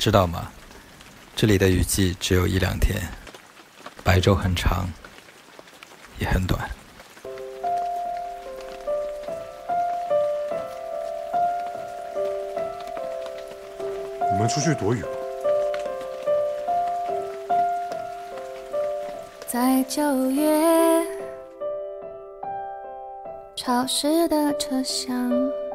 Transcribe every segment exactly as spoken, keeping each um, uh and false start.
知道吗？这里的雨季只有一两天，白昼很长，也很短。 你们出去躲雨吧。 在九月潮湿的车厢，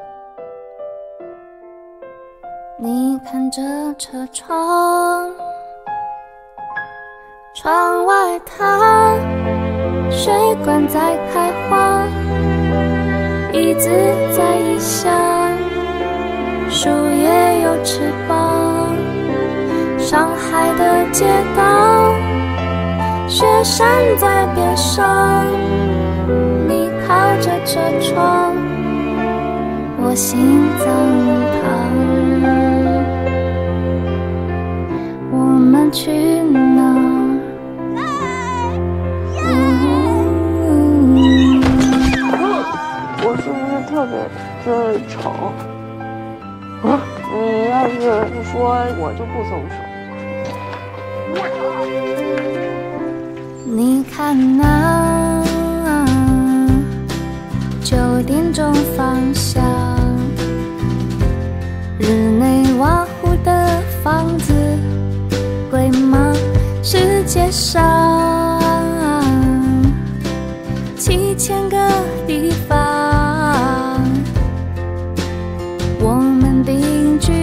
你看着车窗，窗外它水管在开花，椅子在异乡，树叶有翅膀。上海的街道，雪山在边上，你靠着车窗，我心脏旁。我们去哪儿？ 我是不是特别的丑？啊！你要是不说，我就不松手。 你看那九点钟方向，日内瓦湖的房子贵吗？世界上七千个地方，我们定居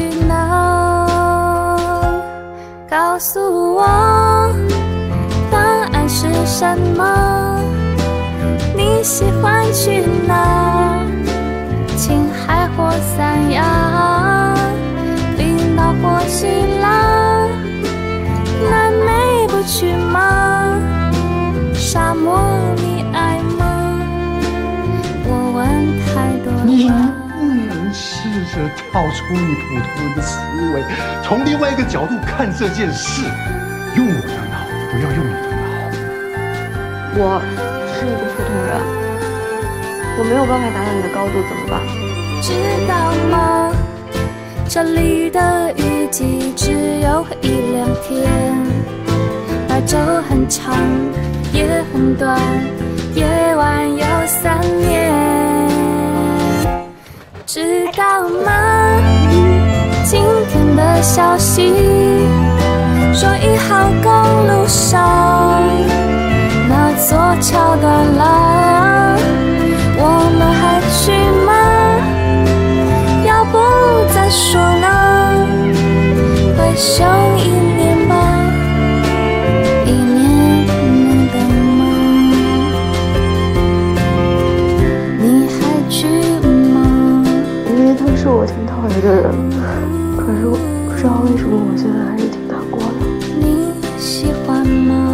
哪？告诉我答案是什么？你喜欢去哪？青海或三亚，冰岛或希腊，南美不去吗？沙漠你爱吗？我问太多你了。 不能试着跳出你普通人的思维，从另外一个角度看这件事。用我的脑，不要用你的脑。 我是一个普通人，我没有办法达到你的高度，怎么办？ 知道吗？这里的雨季只有一两天，白昼很长，也很短，夜晚有三年。知道吗？今天的消息说一号公路上那座桥断了，我们还去吗？要不再说呢？回首一年吧，一年能等吗？你还去吗？ 因为他是我挺讨厌的人，可是我不知道为什么我现在还是挺难过的。 你喜欢吗？